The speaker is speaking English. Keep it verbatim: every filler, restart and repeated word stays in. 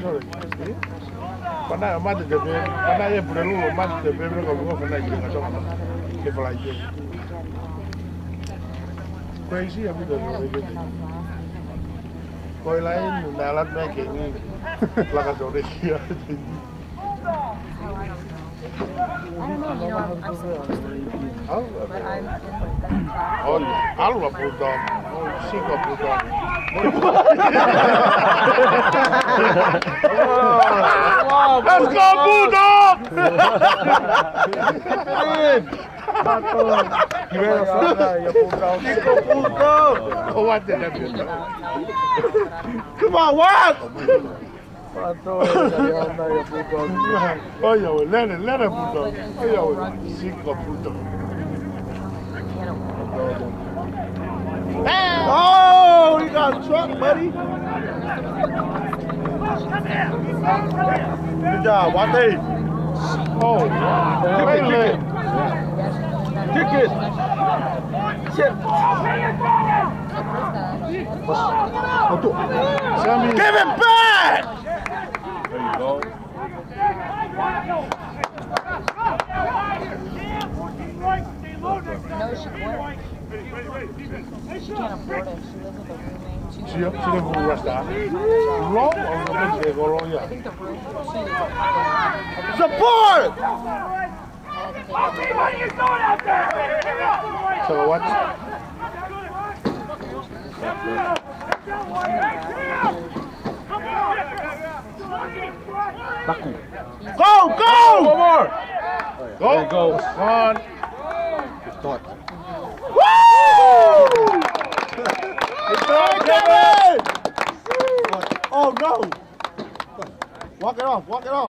Pana mate de be, pana ye prelu mate de be ko ko pana ye ka to. Ke fala ye. Crazy abi de no be. Koi lain na lat me ke ni. La ka do de kia. Oh, yeah. Alva bulldog. Oh, Chico bulldog. Let's go bulldog! Chico bulldog. Oh, what did that mean? Come on, what? Oh, yeah, let it, let it bulldog. Oh, yeah, Chico bulldog. Oh, you got struck, buddy. Good job, Wate. Oh, great leg. Kick it. Shit. Give it back. There you go. No, she won't. She can't afford it. She lives with a roommate. She, she, she lives with the rest of it. Long or the big go long, yeah. I think the room, she is a support! So what? Go, go! One more! Go, go, on. Start. Woo! Oh no! Walk it off, walk it off.